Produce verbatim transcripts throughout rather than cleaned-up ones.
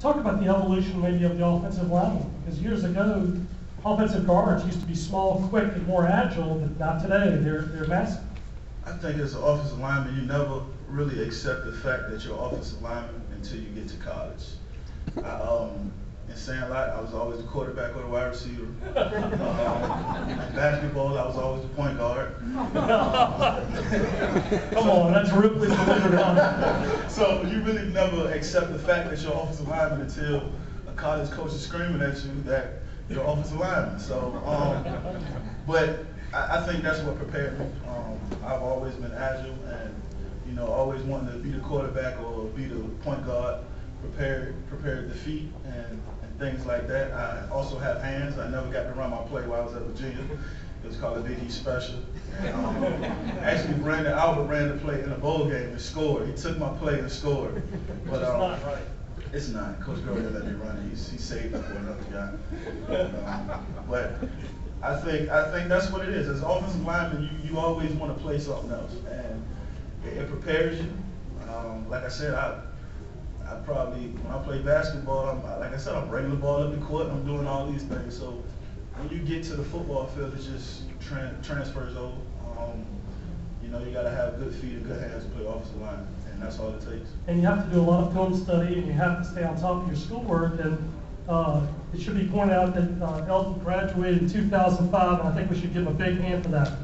talk about the evolution maybe of the offensive lineman, because years ago, offensive guards used to be small, quick, and more agile, but not today. They're, they're massive. I think as an offensive lineman, you never really accept the fact that you're an offensive lineman until you get to college. I, um, in saying a lot, I was always the quarterback or the wide receiver. Um, basketball, I was always the point guard. Come on, that's really delivered on. So you really never accept the fact that you're an offensive lineman until a college coach is screaming at you that you're an offensive lineman. So, um, but I, I think that's what prepared me. Um, I've always been agile and, you know, always wanting to be the quarterback or be the point guard, prepared, prepared the feet and, and things like that. I also have hands. I never got to run my play while I was at Virginia. It was called a Big East Special. And, um, actually, Brandon Albert ran the play in a bowl game and scored. He took my play and scored. But, um, it's not right. It's not. Coach Gurley let me run it. He's, he saved it for another guy. But, um, but I think I think that's what it is. As an offensive lineman, you, you always want to play something else, and it, it prepares you. Um, like I said, I I probably when I play basketball, I'm, like I said, I'm bringing the ball up the court. I'm doing all these things. So when you get to the football field, it just tran transfers over. Um, you know, you got to have good feet and good hands to play offensive line, and that's all it takes. And you have to do a lot of film study, and you have to stay on top of your schoolwork. And uh, it should be pointed out that uh, Elton graduated in two thousand five, and I think we should give him a big hand for that.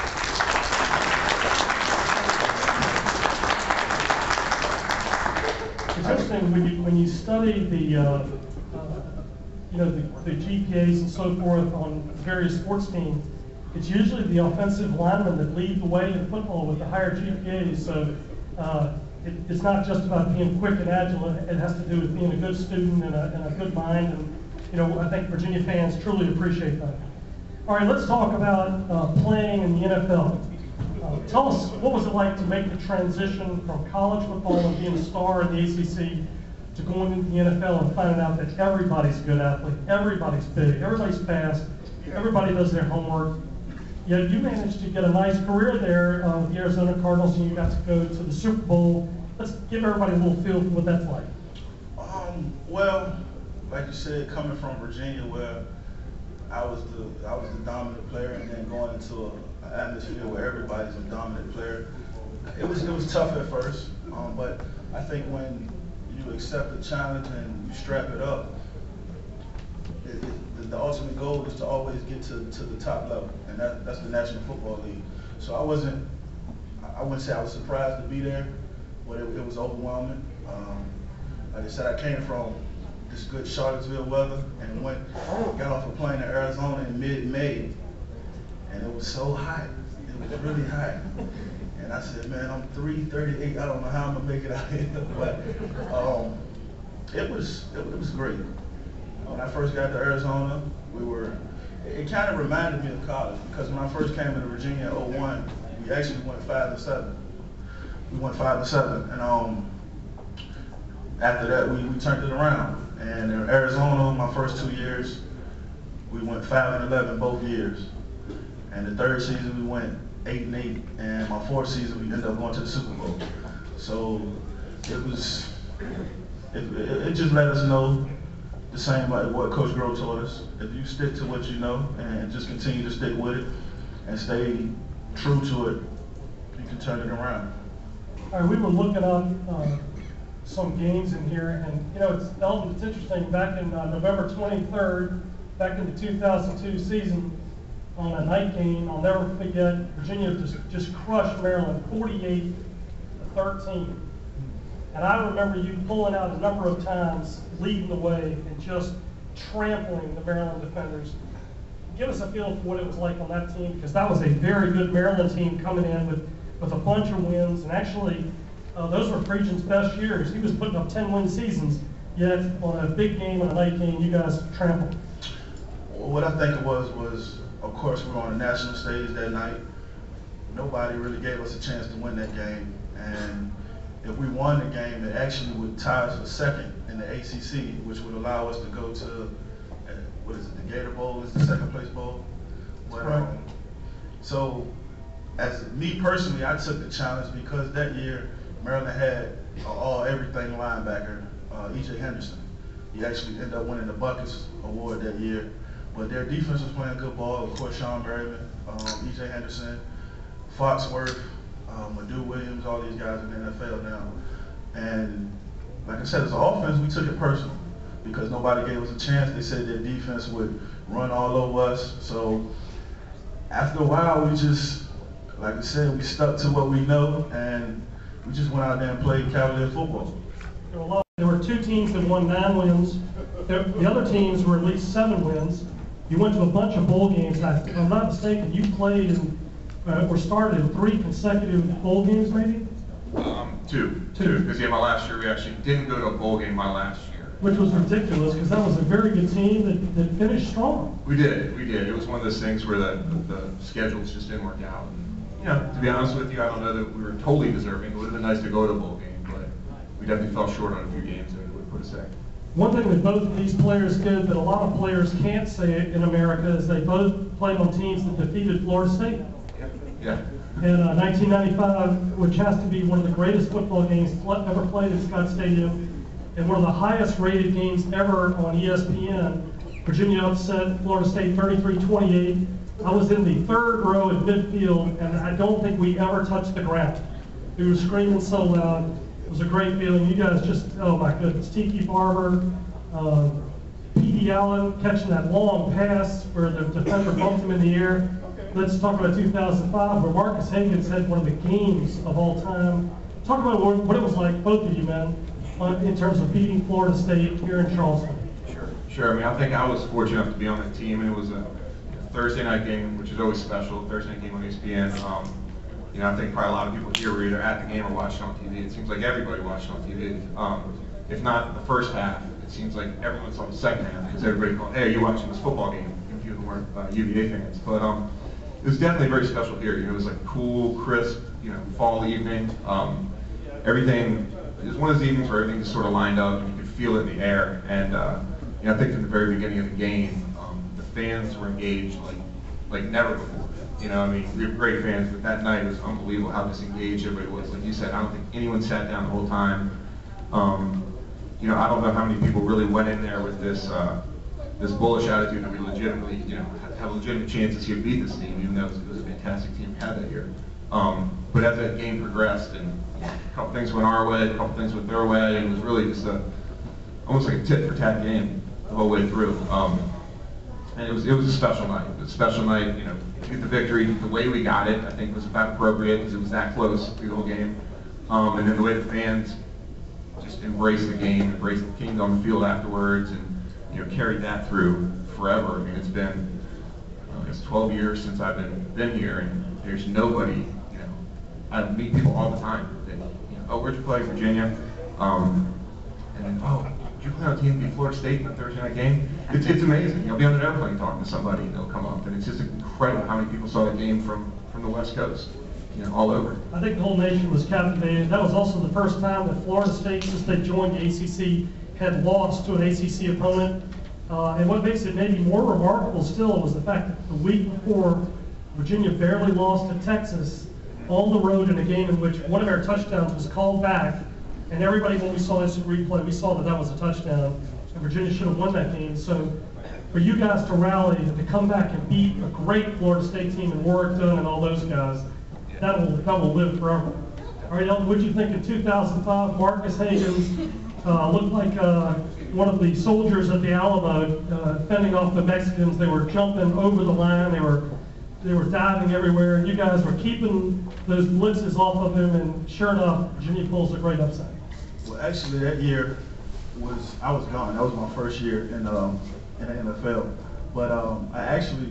It's interesting when you when you study the uh, uh, you know the, the G P As and so forth on various sports teams. It's usually the offensive linemen that lead the way in football with the higher G P As. So uh, it, it's not just about being quick and agile. It has to do with being a good student and a, and a good mind. And you know, I think Virginia fans truly appreciate that. All right, let's talk about uh, playing in the N F L. Uh, tell us, what was it like to make the transition from college football and being a star in the A C C to going into the N F L and finding out that everybody's a good athlete, everybody's big, everybody's fast, everybody does their homework. Yet you managed to get a nice career there uh, with the Arizona Cardinals, and you got to go to the Super Bowl. Let's give everybody a little feel for what that's like. Um, well, like you said, coming from Virginia, where I was the I was the dominant player, and then going into a, an atmosphere where everybody's a dominant player, it was it was tough at first. Um, but I think when you accept the challenge and you strap it up, it, it, the, the ultimate goal is to always get to, to the top level, and that, that's the National Football League. So I wasn't, I wouldn't say I was surprised to be there, but it, it was overwhelming. Um, like I said, I came from this good Charlottesville weather and went, got off a plane in Arizona in mid-May, and it was so hot. It was really hot. And I said, man, I'm three thirty-eight. I don't know how I'm gonna make it out here, but um, it was it, it was great. When I first got to Arizona, we were. It, it kind of reminded me of college, because when I first came into Virginia in oh one, we actually went five and seven. We went five and seven, and um, after that, we, we turned it around. And in Arizona, my first two years, we went five and eleven both years. And the third season, we went eight and eight. And my fourth season, we ended up going to the Super Bowl. So it was, it, it, it just let us know the same like what Coach Grove taught us. If you stick to what you know and just continue to stick with it and stay true to it, you can turn it around. All right, we were looking up uh, some games in here, and you know, it's Elton, it's interesting, back in uh, November twenty-third, back in the two thousand two season, on a night game, I'll never forget, Virginia just, just crushed Maryland forty-eight to thirteen. And I remember you pulling out a number of times, leading the way, and just trampling the Maryland defenders. Give us a feel for what it was like on that team, because that was a very good Maryland team coming in with, with a bunch of wins, and actually, Uh, those were Preaching's best years. He was putting up ten win seasons, yet on a big game, on a night game, you guys trampled. Well, what I think it was was, of course, we were on the national stage that night. Nobody really gave us a chance to win that game, and if we won the game, it actually would tie us for second in the A C C, which would allow us to go to, uh, what is it, the Gator Bowl is the second place bowl. But, right. um, so, as me personally, I took the challenge because that year, Maryland had an all everything linebacker, uh, E J Henderson. he actually ended up winning the Buckets Award that year. But their defense was playing good ball. Of course, Sean Merriman, um, E J Henderson, Foxworth, um, Madu Williams, all these guys in the N F L now. And like I said, as an offense, we took it personal because nobody gave us a chance. They said their defense would run all over us. So after a while, we just, like I said, we stuck to what we know, and we just went out there and played Cavalier football. There were, a lot, there were two teams that won nine wins. There, the other teams were at least seven wins. You went to a bunch of bowl games. I, if I'm not mistaken, you played in, uh, or started in three consecutive bowl games, maybe? Um, two. Two. Because, yeah, my last year, we actually didn't go to a bowl game my last year. Which was ridiculous, because that was a very good team that, that finished strong. We did. We did. It was one of those things where the, the, the schedules just didn't work out. And, you know, to be honest with you, I don't know that we were totally deserving. It would have been nice to go to a bowl game, but we definitely fell short on a few games, and it would put us there. One thing that both of these players did that a lot of players can't say in America is they both played on teams that defeated Florida State. Yeah. In uh, nineteen ninety-five, which has to be one of the greatest football games ever played at Scott Stadium, and one of the highest rated games ever on E S P N. Virginia upset Florida State thirty-three twenty-eight. I was in the third row at midfield, and I don't think we ever touched the ground. We were screaming so loud. It was a great feeling. You guys just, oh my goodness. Tiki Barber, uh, P D Allen catching that long pass where the defender bumped him in the air. Let's talk about two thousand five, where Marcus Higgins had one of the games of all time. Talk about what, what it was like, both of you men, uh, in terms of beating Florida State here in Charleston. Sure. Sure. I mean, I think I was fortunate enough to be on that team, and it was a Thursday night game, which is always special. Thursday night game on E S P N. Um, you know, I think probably a lot of people here were either at the game or watching on T V. It seems like everybody watched on T V. Um, if not the first half, it seems like everyone saw the second half because everybody called, "Hey, are you watching this football game?" If you weren't uh, U V A fans, but um. It was definitely very special here. You know, it was like cool, crisp, you know, fall evening. Um, everything, it was one of those evenings where everything just sort of lined up and you could feel it in the air. And, uh, you know, I think from the very beginning of the game, um, the fans were engaged like like never before. You know, I mean, we have great fans, but that night it was unbelievable how disengaged everybody was. Like you said, I don't think anyone sat down the whole time. Um, you know, I don't know how many people really went in there with this, uh, this bullish attitude that we legitimately, you know, have a legitimate chance to see beat this team, even though it was, it was a fantastic team we had that year. Um, but as that game progressed, and you know, a couple things went our way, a couple things went their way, and it was really just a almost like a tit for tat game the whole way through. Um, and it was it was a special night. It was a special night. You know, to get the victory the way we got it, I think was about appropriate because it was that close through the whole game. Um, and then the way the fans just embraced the game, embraced the Kings on the field afterwards, and you know carried that through forever. I mean, it's been I guess twelve years since I've been been here, and there's nobody, you know, I meet people all the time that, you know, oh, where'd you play, Virginia? Um, and then, oh, did you play on a team beat Florida State in the Thursday night game? It's, it's amazing. You'll be on an airplane talking to somebody, and they'll come up, and it's just incredible how many people saw the game from, from the West Coast, you know, all over. I think the whole nation was captivated. That was also the first time that Florida State, since they joined the A C C, had lost to an A C C opponent. Uh, and what makes it maybe more remarkable still was the fact that the week before, Virginia barely lost to Texas on the road in a game in which one of our touchdowns was called back. And everybody, when we saw this replay, we saw that that was a touchdown. And Virginia should have won that game. So for you guys to rally and to come back and beat a great Florida State team and Warwickton and all those guys, that will, that will live forever. All right, Elton, what did you think in two thousand five? Marcus Higgins uh, looked like uh, one of the soldiers at the Alamo uh, fending off the Mexicans. They were jumping over the line. They were they were diving everywhere. And you guys were keeping those blitzes off of him. And sure enough, Virginia pulls a great upset. Well, actually, that year was I was gone. That was my first year in um, in the N F L. But um, I actually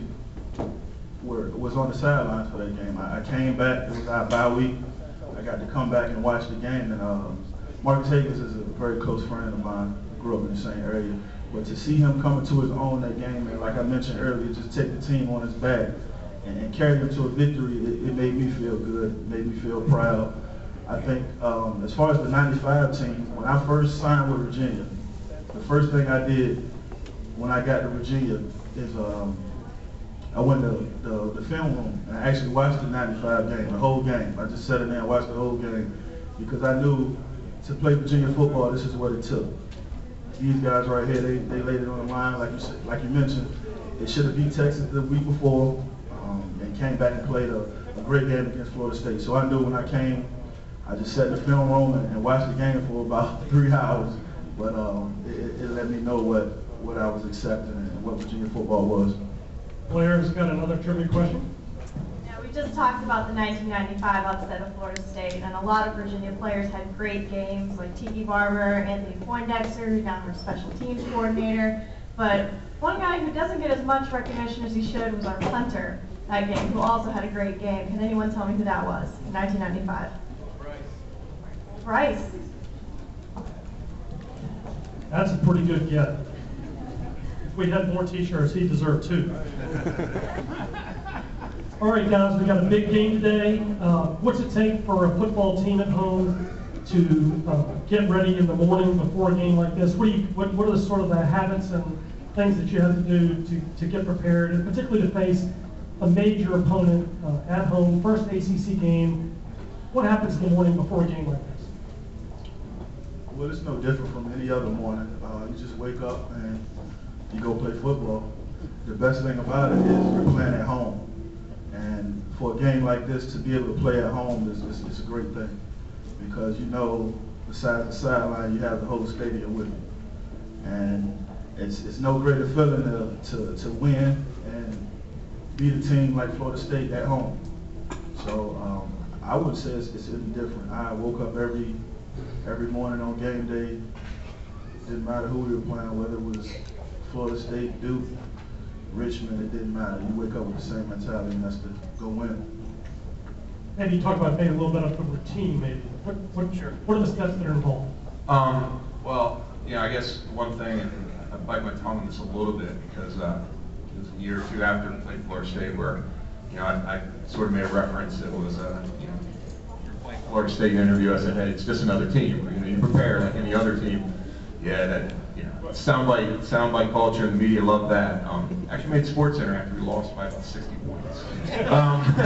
were, was on the sidelines for that game. I, I came back. It was our bye week. I got to come back and watch the game. And um, Marcus Higgins is a very close friend of mine. Grew up in the same area. But to see him coming to his own that game, and like I mentioned earlier, just take the team on his back and, and carry them to a victory, it, it made me feel good. It made me feel proud. I think um, as far as the ninety-five team, when I first signed with Virginia, the first thing I did when I got to Virginia is um, I went to the, the film room and I actually watched the ninety-five game, the whole game. I just sat in there and watched the whole game because I knew to play Virginia football, this is what it took. these guys right here, they, they laid it on the line, like you said, like you mentioned. They should have beat Texas the week before, um, and came back and played a, a great game against Florida State. So I knew when I came, I just sat in the film room and, and watched the game for about three hours. But um, it, it let me know what, what I was accepting and what Virginia football was. Blair's got another trivia question. Yeah, we just talked about the nineteen ninety-five upset of Florida State, and a lot of Virginia players had great games, like Tiki Barber, Anthony Poindexter, who's now our special teams coordinator. But one guy who doesn't get as much recognition as he should was our punter that game, who also had a great game. Can anyone tell me who that was in nineteen ninety-five? Bryce. Bryce. That's a pretty good get. If we had more t-shirts, he deserved two. All right, guys, we got a big game today. Uh, what's it take for a football team at home to uh, get ready in the morning before a game like this? What, do you, what, what are the sort of the habits and things that you have to do to, to get prepared, and particularly to face a major opponent uh, at home, first A C C game? What happens in the morning before a game like this? Well, it's no different from any other morning. Uh, you just wake up and you go play football. The best thing about it is you're playing at home. And for a game like this, to be able to play at home is, is, is a great thing. Because you know, besides the sideline, you have the whole stadium with you. And it's, it's no greater feeling to, to, to win and beat a team like Florida State at home. So um, I would say it's, it's any different. I woke up every every morning on game day. Didn't matter who we were playing, whether it was Florida State, Duke, Richmond, it didn't matter. You wake up with the same mentality, and that's to go win. Maybe you talk about maybe a little bit of the routine, maybe. What, what, Sure. what are the steps that are involved? Um, well, yeah, I guess one thing, and I bite my tongue on this a little bit because uh, it was a year or two after I played Florida State where, you know, I, I sort of made a reference. It was, uh, you know, Florida State interview. I said, hey, it's just another team. You know, you prepare like any other team. Yeah, that, you know, soundbite, soundbite culture and the media love that. Um, actually made Sports Center after we lost by about sixty points. Um, so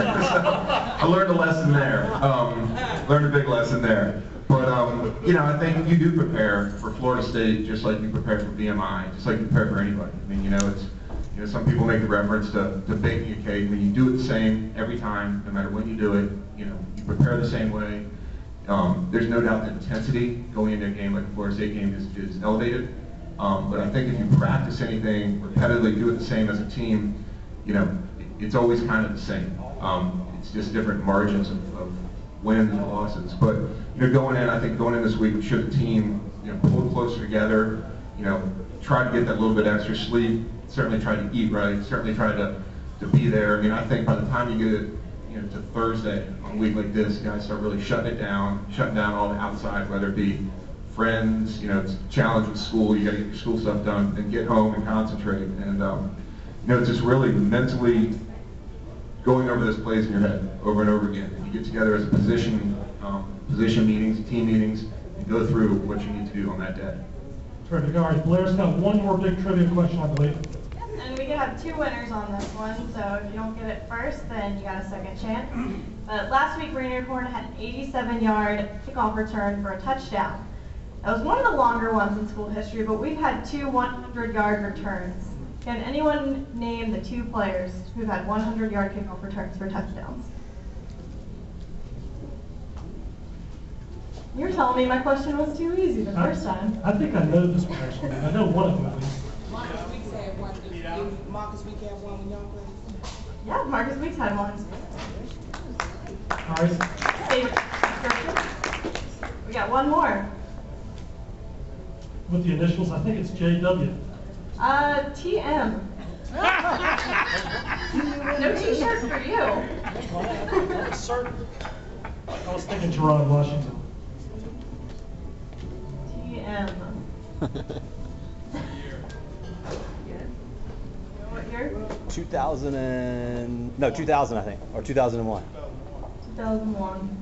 I learned a lesson there. Um, learned a big lesson there. But, um, you know, I think you do prepare for Florida State just like you prepare for B M I, just like you prepare for anybody. I mean, you know, it's, you know, some people make the reference to, to baking a cake. I mean, you do it the same every time, no matter when you do it. You know, you prepare the same way. Um, there's no doubt that intensity going into a game like the Florida State game is, is elevated. Um, but I think if you practice anything, repetitively do it the same as a team, you know, it, it's always kind of the same. Um, it's just different margins of, of wins and losses. But, you know, going in, I think going in this week, we should the team, you know, pull closer together, you know, try to get that little bit extra sleep, certainly try to eat right, certainly try to, to be there. I mean, I think by the time you get it, you know, to Thursday on a week like this, guys start really shutting it down, shutting down all the outside, whether it be friends, you know, it's a challenge with school, you gotta get your school stuff done, and get home and concentrate. And, um, you know, it's just really mentally going over those plays in your head over and over again. And you get together as a position, um, position meetings, team meetings, and go through what you need to do on that day. Terrific. All right, Blair's got one more big trivia question, I believe. And we could have two winners on this one, so if you don't get it first, then you got a second chance. But last week, Rainier Corn had an eighty-seven yard kickoff return for a touchdown. That was one of the longer ones in school history, but we've had two one hundred yard returns. Can anyone name the two players who've had one hundred yard kickoff returns for touchdowns? You're telling me my question was too easy the first time. I, I think I know this one, actually. I know one of them at least. Marcus Weeks had one. Did Marcus Weeks have one when y'all played? Yeah, Marcus Weeks had one. All right. Favorite description? We got one more. With the initials, I think it's J W. Uh, T M. No t-shirt for you. Certain. I was thinking Gerard Washington. T M. What year? two thousand and no, two thousand I think, or two thousand one. two thousand one.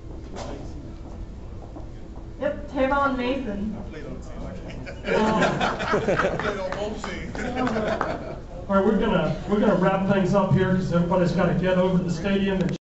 Yep, Tavon Mason. I played on the team like that. Oh. I played on both teams. All right, we're gonna we're gonna wrap things up here because everybody's got to get over to the stadium and